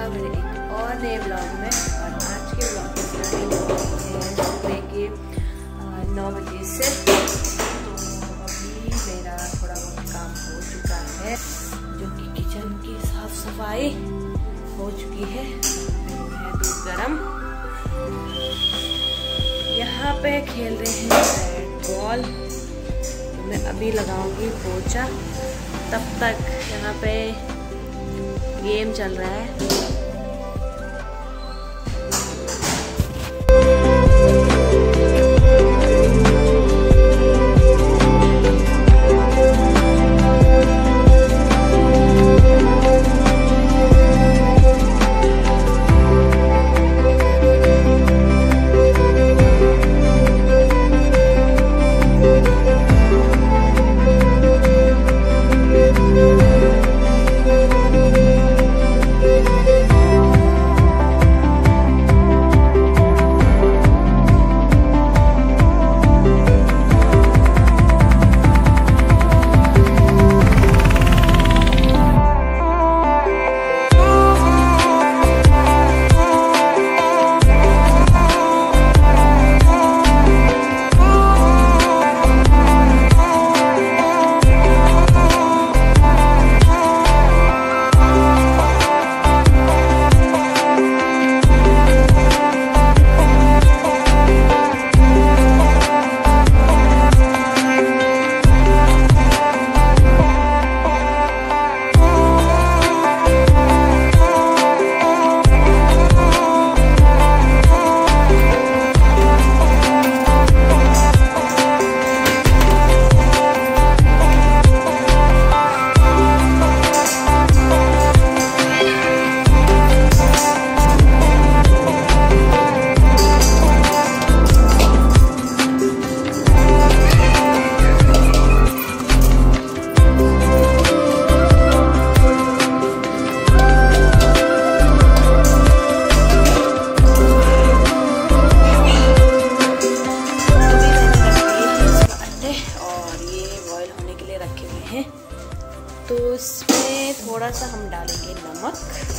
मेरे एक और नए ब्लॉग में। और आज के ब्लॉग की स्टार्टिंग है सुबह के 9 बजे से। तो अभी मेरा थोड़ा बहुत काम हो चुका है, जो कि किचन की साफ सफाई हो चुकी है। दूध गरम, यहाँ पे खेल रहे हैं बैट बॉल। तो मैं अभी लगाऊंगी पोछा, तब तक यहाँ पे गेम चल रहा है। तो इसमें थोड़ा सा हम डालेंगे नमक,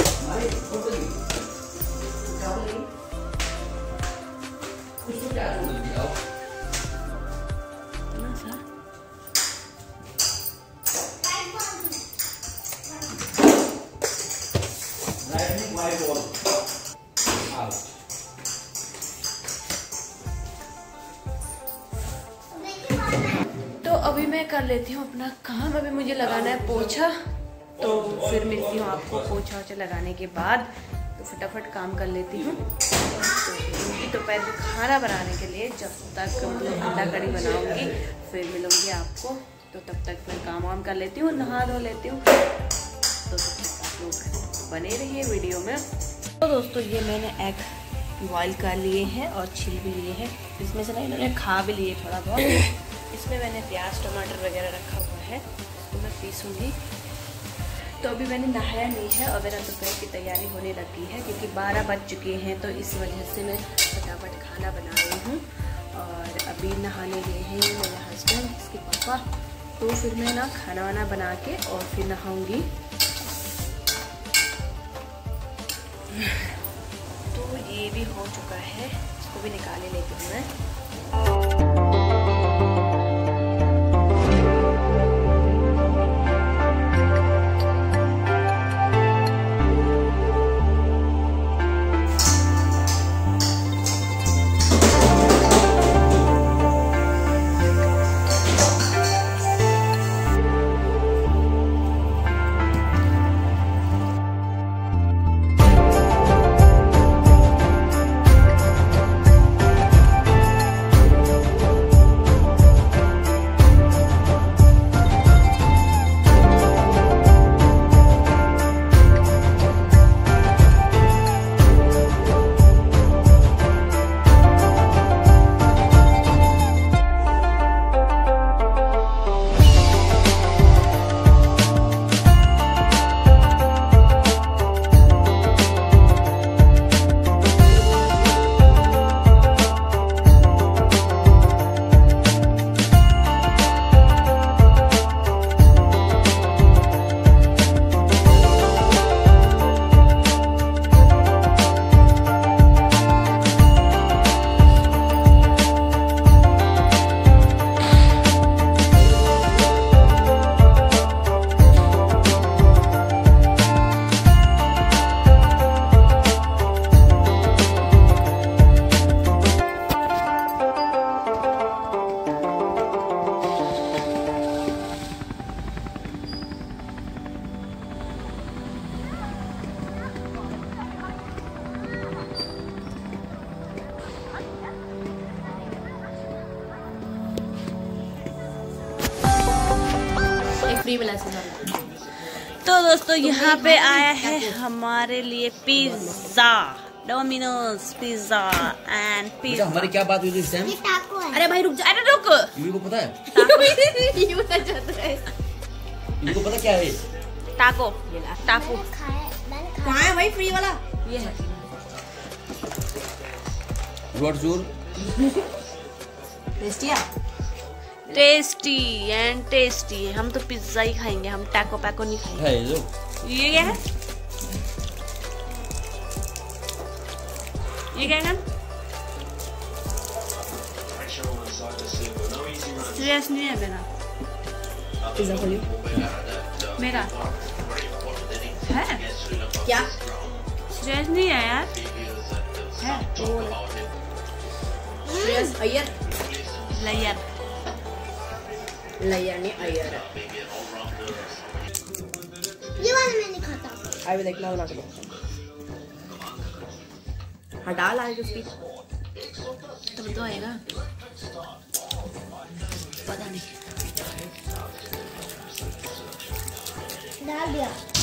तो अभी मैं कर लेती हूँ अपना काम। अभी मुझे लगाना है पोछा, तो फिर मिलती हूँ आपको पोछा वोछा लगाने के बाद। तो फटाफट काम कर लेती हूँ। तो पहले खाना बनाने के लिए जब तक अंडा कड़ी बनाऊंगी फिर मिलूंगी आपको। तो तब तक मैं काम वाम कर लेती हूँ, नहा धो लेती हूँ। तो आप लोग बने रहिए वीडियो में। तो दोस्तों ये मैंने एग बॉयल कर लिए हैं और छिल भी लिए हैं। इसमें से ना इन्होंने खा भी लिए थोड़ा बहुत। इसमें मैंने प्याज टमाटर वगैरह रखा हुआ है, तो मैं पीसूँगी। तो अभी मैंने नहाया नहीं है और मेरा दोपहर की तैयारी होने लगी है, क्योंकि 12 बज चुके हैं। तो इस वजह से मैं फटाफट खाना बना रही हूँ। और अभी नहाने गए हैं मेरे हस्बैंड, इसके पापा। तो फिर मैं ना खाना वाना बना के और फिर नहाऊँगी। तो ये भी हो चुका है, इसको भी निकाले लेती हूँ मैं। फ्री मिला। तो दोस्तों यहाँ पे आया है हमारे लिए pizza, Domino's pizza and pizza. हमारी क्या बात हुई थी इस टाइम? अरे भाई रुक जा, अरे रुक। इनको पता है? ये बता जाता है। इनको पता क्या है? टाको, टाको कहाँ है भाई फ्री वाला? ये है। रोड जोर टेस्टी एंड टेस्टी। हम तो पिज्जा ही खाएंगे, हम टैको पैको नहीं खाएंगे। है जो ये क्या है? ये क्या है? सीरियस नहीं है मेरा। पिज्जा खोलियो। मेरा है क्या? सीरियस नहीं है यार। है श्रेयस अय्यर। लयर लय्यर नहीं अय्यर है। ये वाला मैं नहीं खाता। आई विल देखना बना के। हटा ला जो स्पीच। तब तो आएगा, पता नहीं। डाल दिया।